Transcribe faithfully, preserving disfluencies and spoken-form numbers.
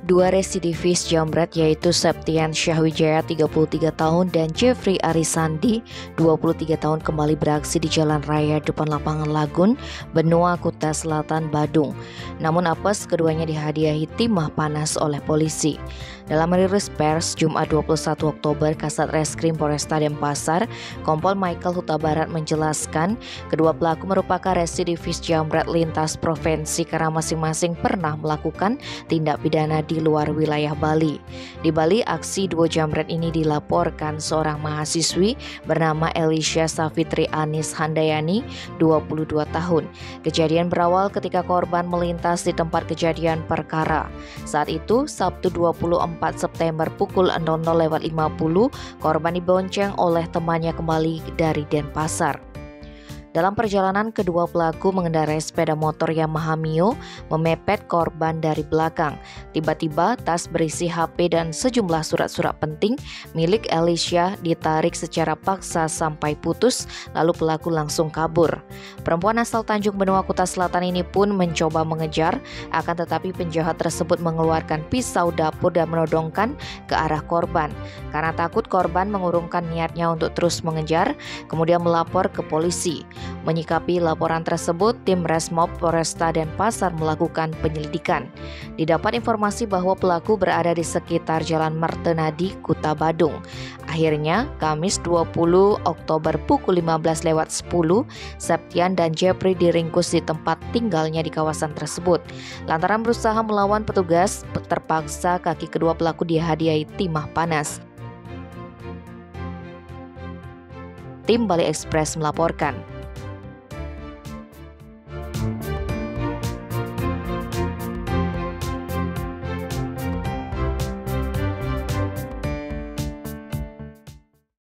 Dua residivis jambret yaitu Septian Syahwijaya tiga puluh tiga tahun dan Jeffrey Arisandi dua puluh tiga tahun kembali beraksi di jalan raya depan lapangan Lagun, Benua Kuta Selatan, Badung. Namun apes keduanya dihadiahi timah panas oleh polisi. Dalam rilis pers Jumat dua puluh satu Oktober, Kasat Reskrim Polresta Denpasar, Kompol Michael Huta Barat menjelaskan kedua pelaku merupakan residivis jambret lintas provinsi karena masing-masing pernah melakukan tindak pidana di luar wilayah Bali. Di Bali, aksi dua jambret ini dilaporkan seorang mahasiswi bernama Elisha Safitri Anis Handayani, dua puluh dua tahun. Kejadian berawal ketika korban melintas di tempat kejadian perkara. Saat itu, Sabtu dua puluh empat September pukul nol nol lewat lima puluh, korban dibonceng oleh temannya kembali dari Denpasar. Dalam perjalanan, kedua pelaku mengendarai sepeda motor Yamaha Mio memepet korban dari belakang. Tiba-tiba tas berisi H P dan sejumlah surat-surat penting milik Elisha ditarik secara paksa sampai putus, lalu pelaku langsung kabur. Perempuan asal Tanjung Benua Kuta Selatan ini pun mencoba mengejar, akan tetapi penjahat tersebut mengeluarkan pisau dapur dan menodongkan ke arah korban. Karena takut korban mengurungkan niatnya untuk terus mengejar, kemudian melapor ke polisi. Menyikapi laporan tersebut, tim Resmob Polresta Denpasar melakukan penyelidikan. Didapat informasi bahwa pelaku berada di sekitar Jalan Martenadi, Kuta Badung. Akhirnya, Kamis dua puluh Oktober pukul lima belas lewat sepuluh, Septian dan Jeffrey diringkus di tempat tinggalnya di kawasan tersebut. Lantaran berusaha melawan petugas, terpaksa kaki kedua pelaku dihadiahi timah panas. Tim Bali Express melaporkan.